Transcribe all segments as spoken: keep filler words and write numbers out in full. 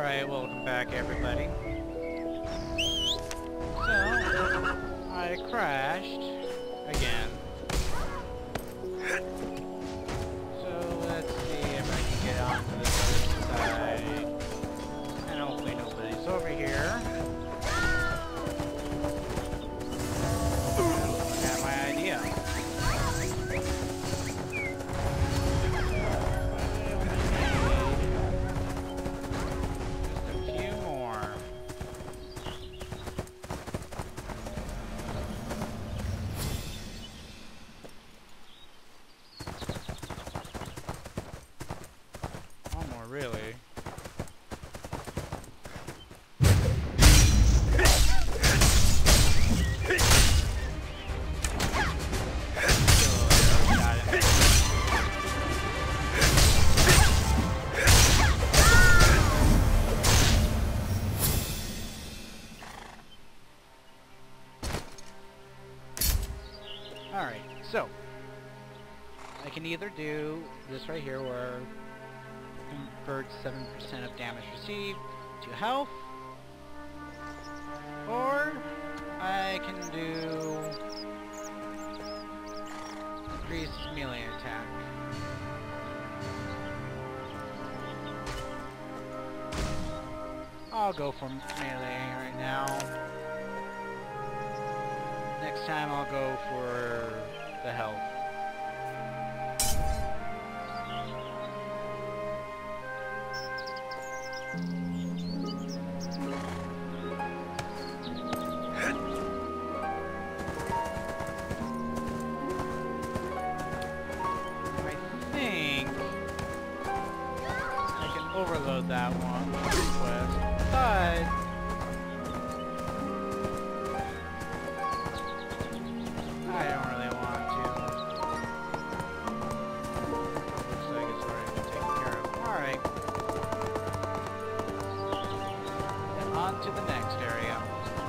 Alright, welcome back everybody. So, I crashed again. So let's see if I can get onto this other side. And hopefully nobody's over here. I got my idea. Really? Alright, so I can either do this right here where converts seven percent of damage received to health, or I can do increase melee attack. I'll go for melee right now. Next time I'll go for the health. Overload that one quest, but I don't really want to. Looks like it's already been taken care of. Alright. And on to the next area.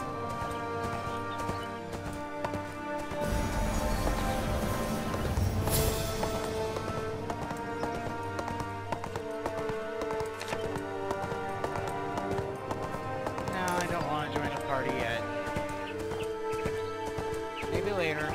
Yet. Maybe later.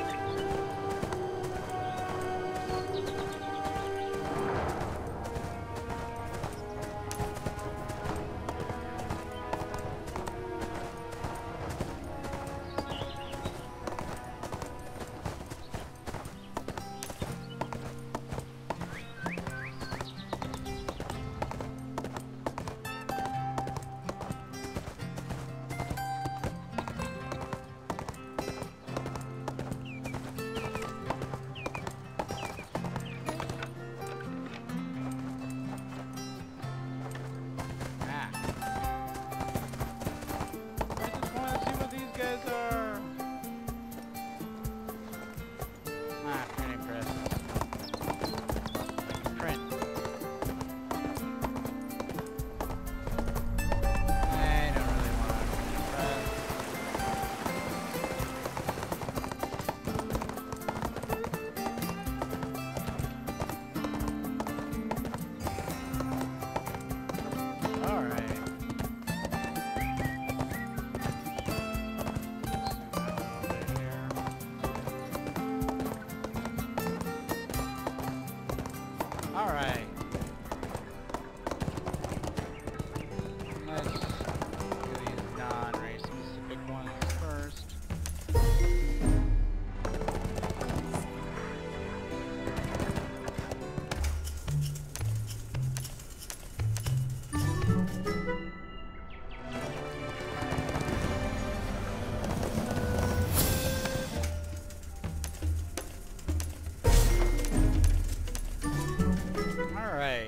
Alright. Let's do these non-race specific ones first. Alright.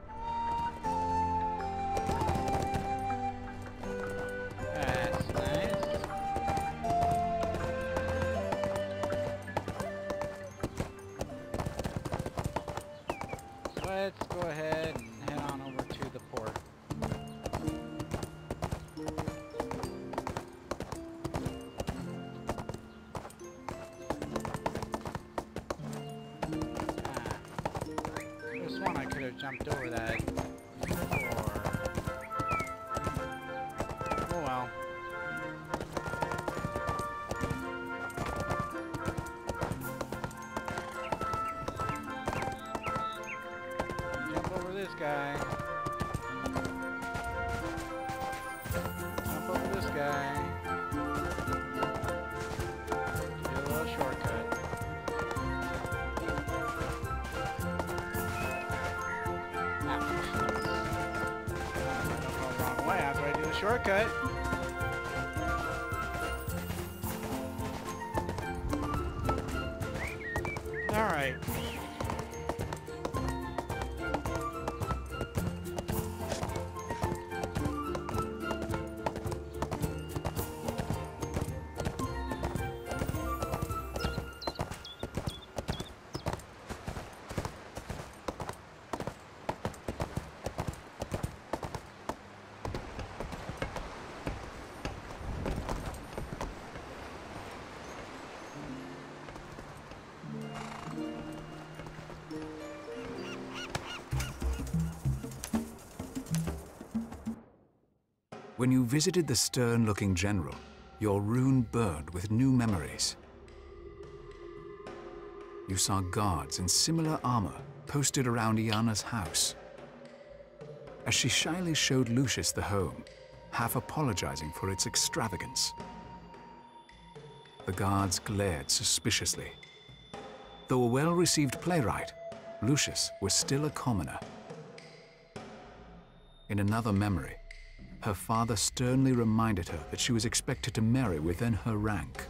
That's nice. So let's go ahead and head on over to the port. One I could have jumped over that before. shortcut. Alright. When you visited the stern-looking general, your rune burned with new memories. You saw guards in similar armor posted around Iana's house. As she shyly showed Lucius the home, half apologizing for its extravagance. The guards glared suspiciously. Though a well-received playwright, Lucius was still a commoner. In another memory, her father sternly reminded her that she was expected to marry within her rank.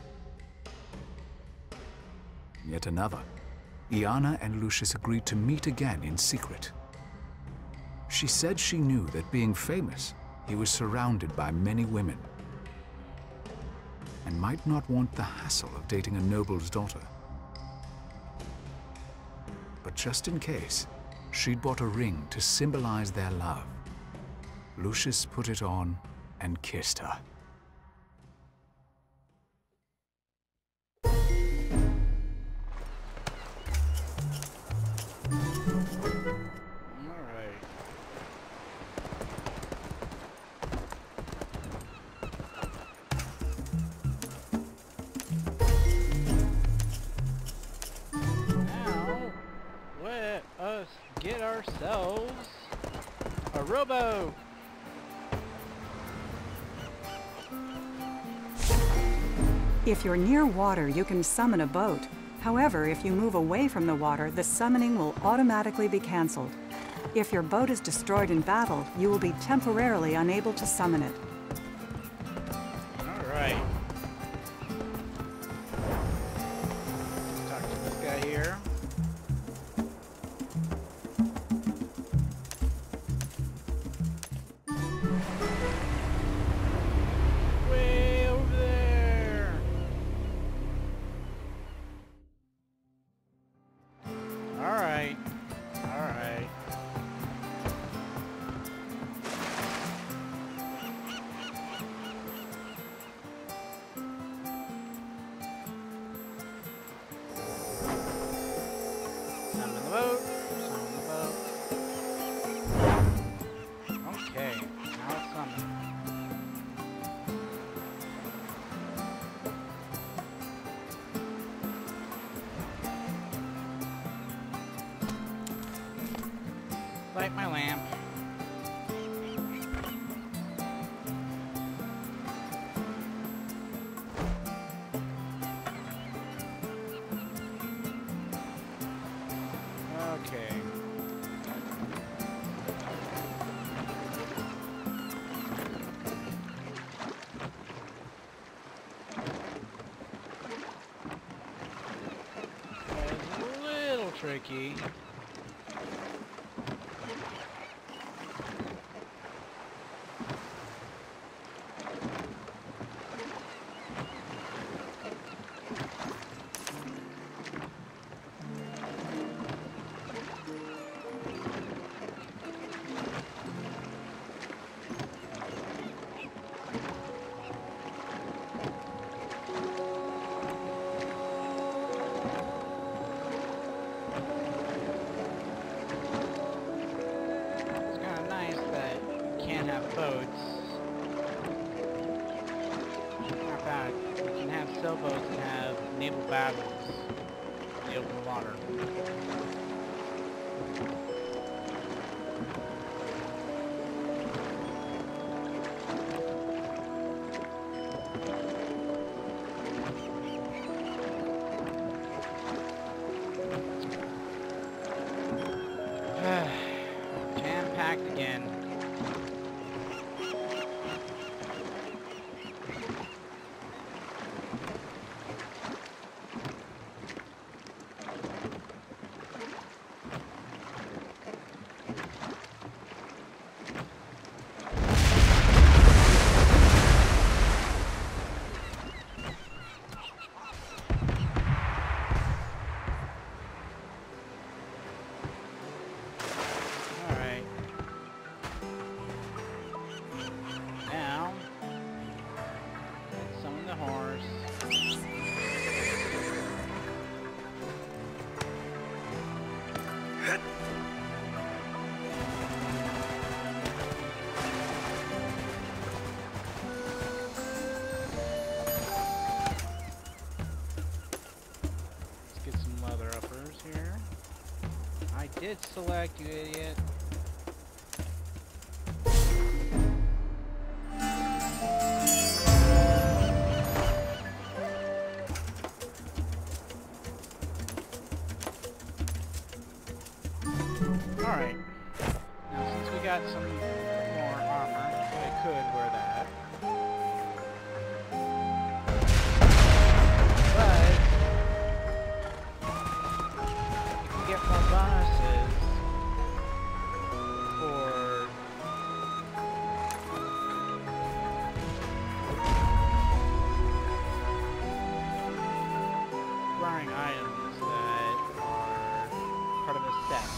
Yet another, Iana and Lucius agreed to meet again in secret. She said she knew that being famous, he was surrounded by many women and might not want the hassle of dating a noble's daughter. But just in case, she'd bought a ring to symbolize their love. Lucius put it on and kissed her. Get ourselves a rowboat. If you're near water, you can summon a boat. However, if you move away from the water, the summoning will automatically be canceled. If your boat is destroyed in battle, you will be temporarily unable to summon it. All right. Talk to this guy here. Light my lamp. Okay. That is a little tricky. Boats. Not bad. We can have sailboats and have naval battles in the open water. Jam-packed again. did select, you idiot. Alright. Now since we got some more armor, I could wear that. But you can get more bonuses for acquiring items that are part of a set.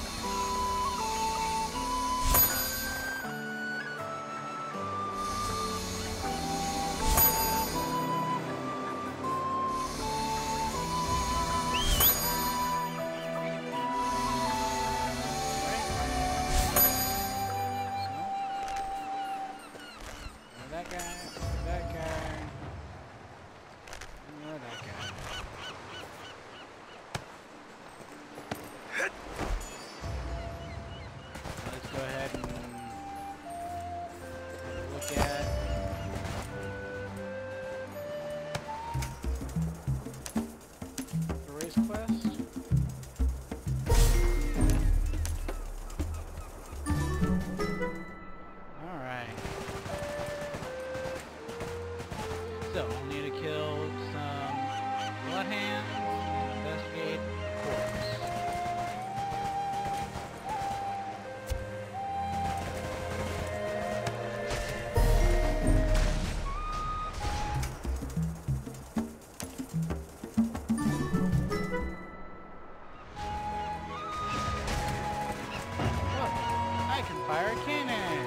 So, we'll need to kill some bloodhounds and investigate corpse. Look, I can fire a cannon!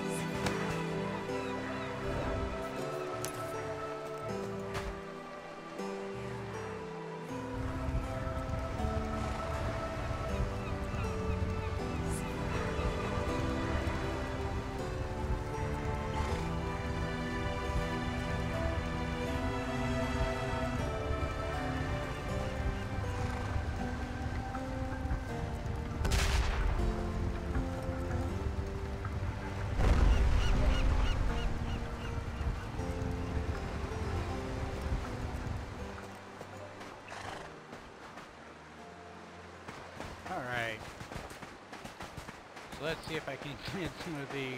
Alright. So let's see if I can get some of these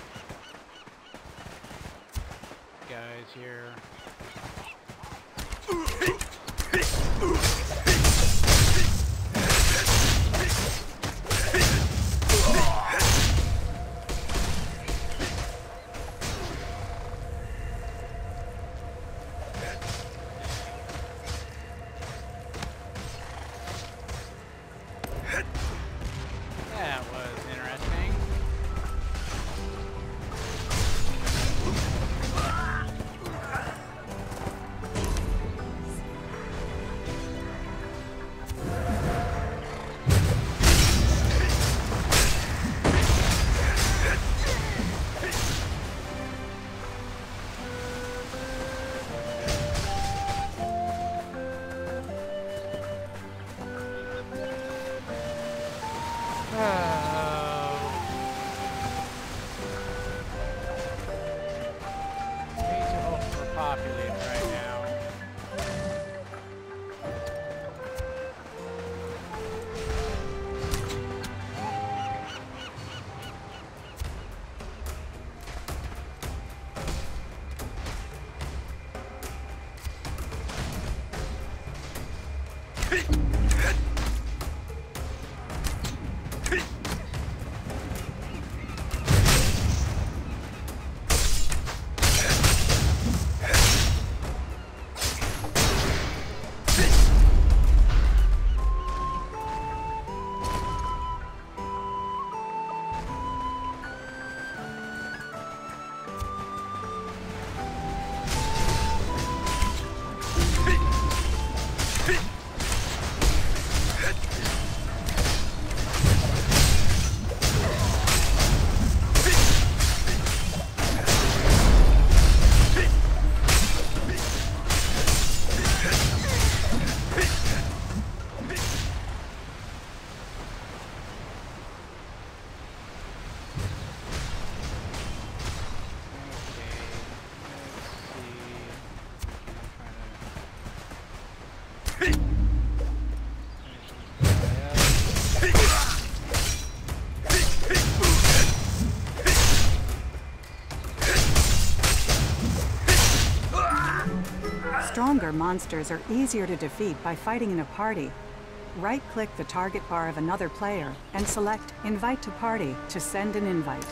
guys here. That was interesting. Stronger monsters are easier to defeat by fighting in a party. Right-click the target bar of another player and select Invite to Party to send an invite.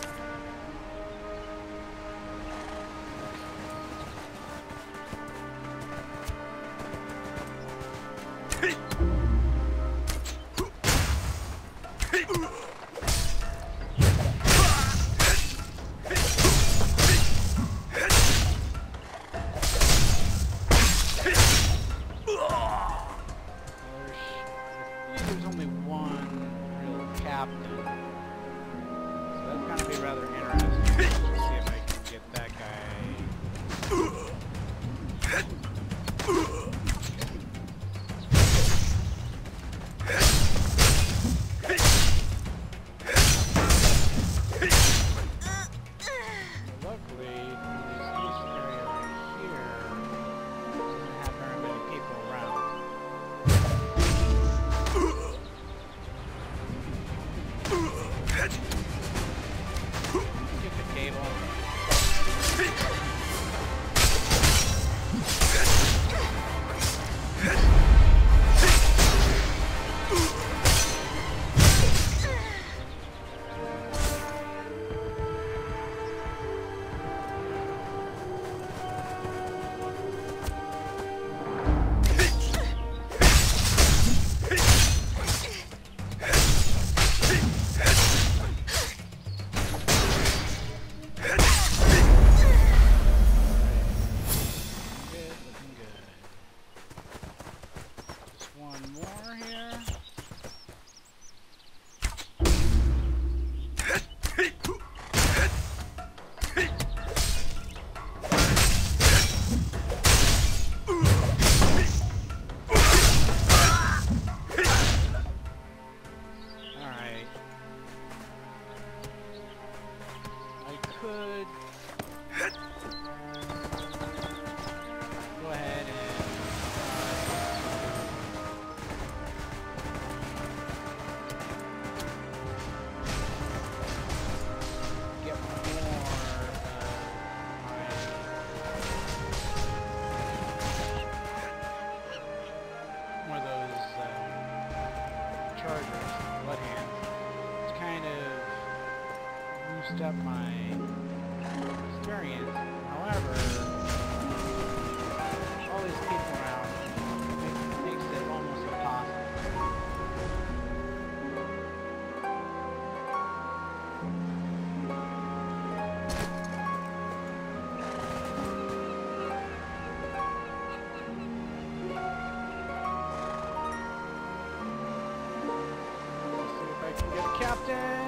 There's only one real captain, so that's gonna be rather interesting. Let's see if I can get that guy. Luckily, this area right here doesn't have very many people around. Stupid cable. Up my experience. However, all these people around makes, makes it almost impossible. Let's see if I can get a captain.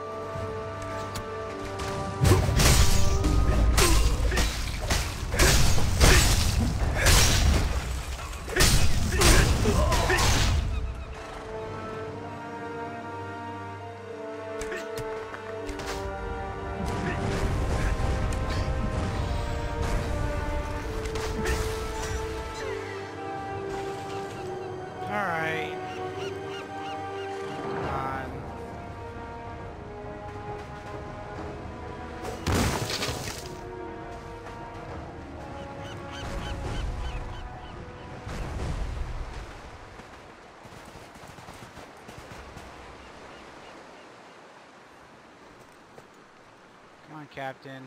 Alright. Come on. Come on, Captain.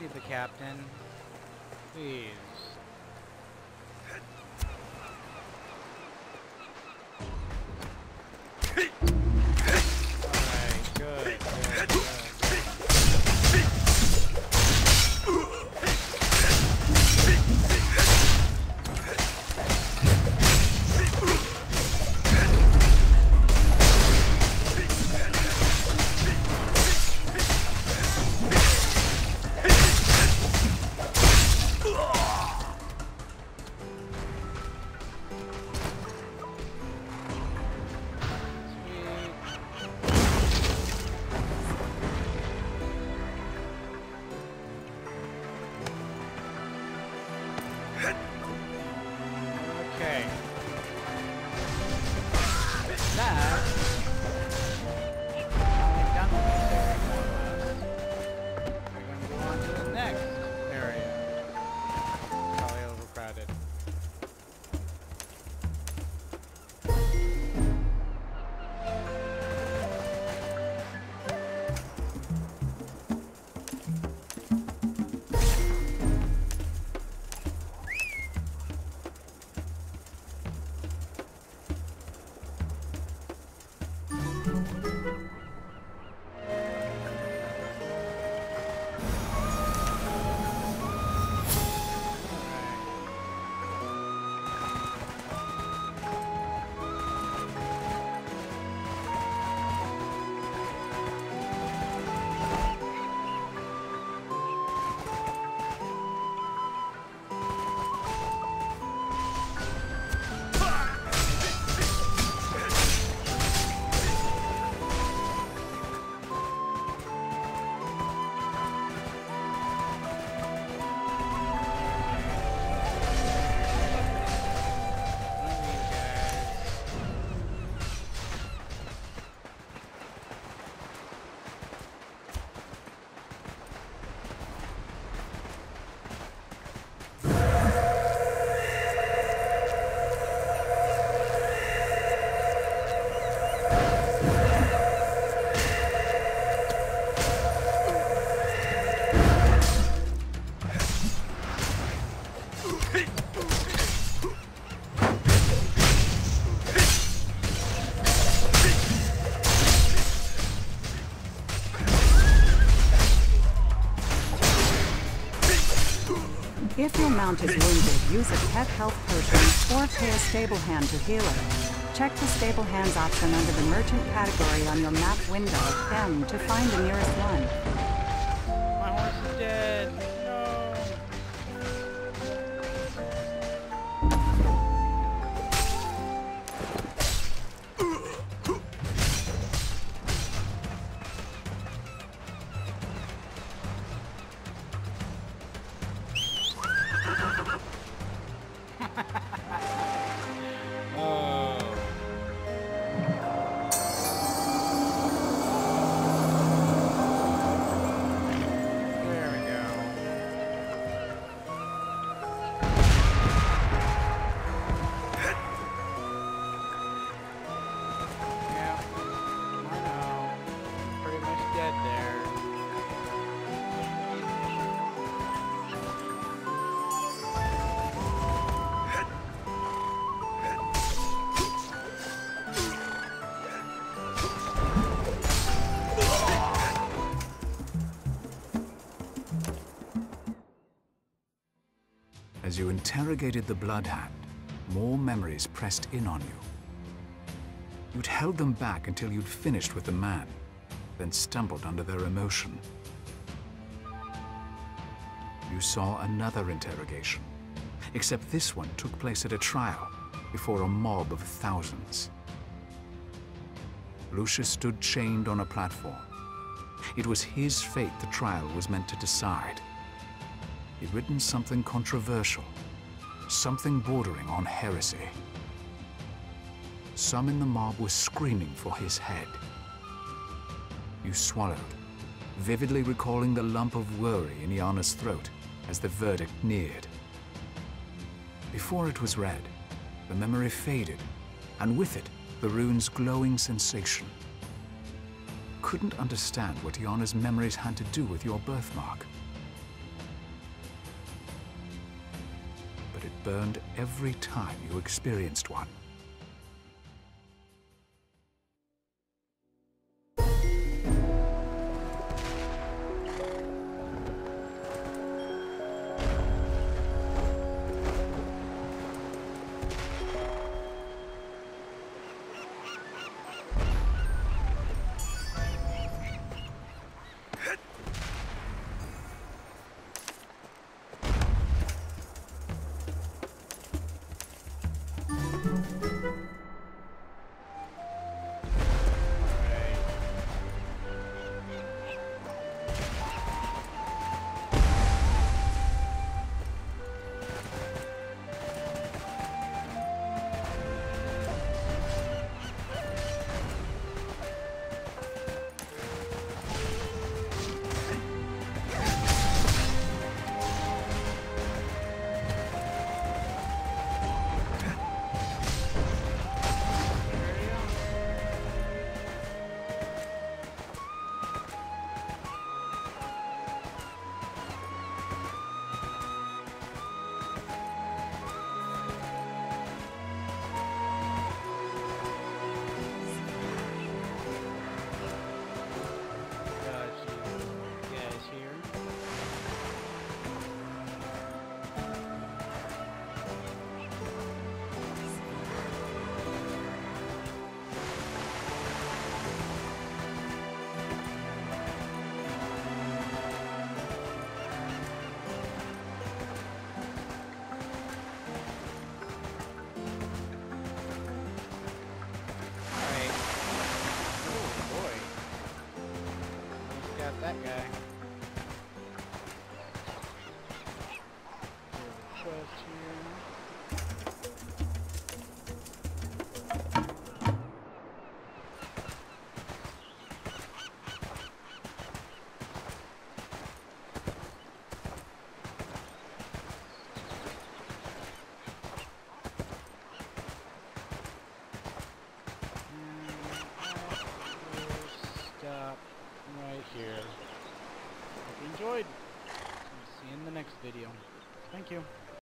be the captain. Please. Alright, good, good, good. Okay. That I'm done with this area more or less. We're gonna go on to the next area. Probably overcrowded. If your mount is wounded, use a pet health potion or pay a stable hand to heal it. Check the stable hands option under the merchant category on your map window, M, to find the nearest one. My horse is dead. No. Oh. There we go. Yeah, I know. Pretty much dead there. As you interrogated the Bloodhand, more memories pressed in on you. You'd held them back until you'd finished with the man, then stumbled under their emotion. You saw another interrogation, except this one took place at a trial before a mob of thousands. Lucius stood chained on a platform. It was his fate the trial was meant to decide. He'd written something controversial, something bordering on heresy. Some in the mob were screaming for his head. You swallowed, vividly recalling the lump of worry in Iana's throat as the verdict neared. Before it was read, the memory faded, and with it, the rune's glowing sensation. Couldn't understand what Iana's memories had to do with your birthmark. but it burned every time you experienced one. That guy. Chest here. Here. Hope you enjoyed. See you in the next video. Thank you.